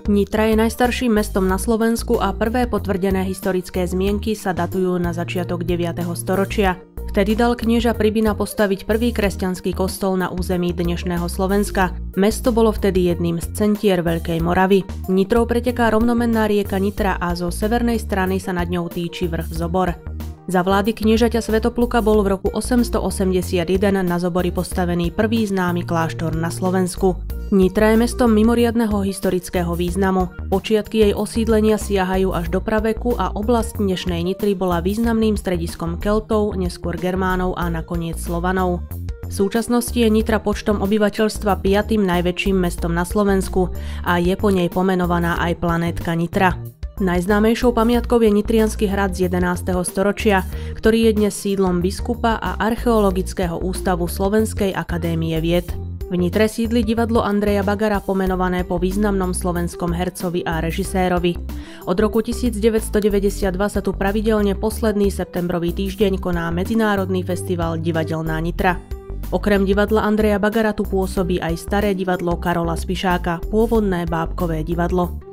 Nitra je najstarším mestom na Slovensku a prvé potvrdené historické zmienky sa datujú na začiatok 9. storočia. Vtedy dal knieža Pribina postaviť prvý kresťanský kostol na území dnešného Slovenska. Mesto bolo vtedy jedným z centier Veľkej Moravy. Nitrou preteká rovnomenná rieka Nitra a zo severnej strany sa nad ňou týči vrch Zobor. Za vlády kniežaťa Svätopluka bol v roku 881 na Zobori postavený prvý známy kláštor na Slovensku. Nitra je mestom mimoriadneho historického významu. Počiatky jej osídlenia siahajú až do praveku a oblasť dnešnej Nitry bola významným strediskom Keltov, neskôr Germánov a nakoniec Slovanov. V súčasnosti je Nitra počtom obyvateľstva 5. najväčším mestom na Slovensku a je po nej pomenovaná aj planétka Nitra. Najznámejšou pamiatkou je Nitriansky hrad z 11. storočia, ktorý je dnes sídlom biskupa a archeologického ústavu Slovenskej akadémie vied. V Nitre sídli divadlo Andreja Bagara pomenované po významnom slovenskom hercovi a režisérovi. Od roku 1992 sa tu pravidelne posledný septembrový týždeň koná medzinárodný festival Divadelná Nitra. Okrem divadla Andreja Bagara tu pôsobí aj staré divadlo Karola Spišáka, pôvodné bábkové divadlo.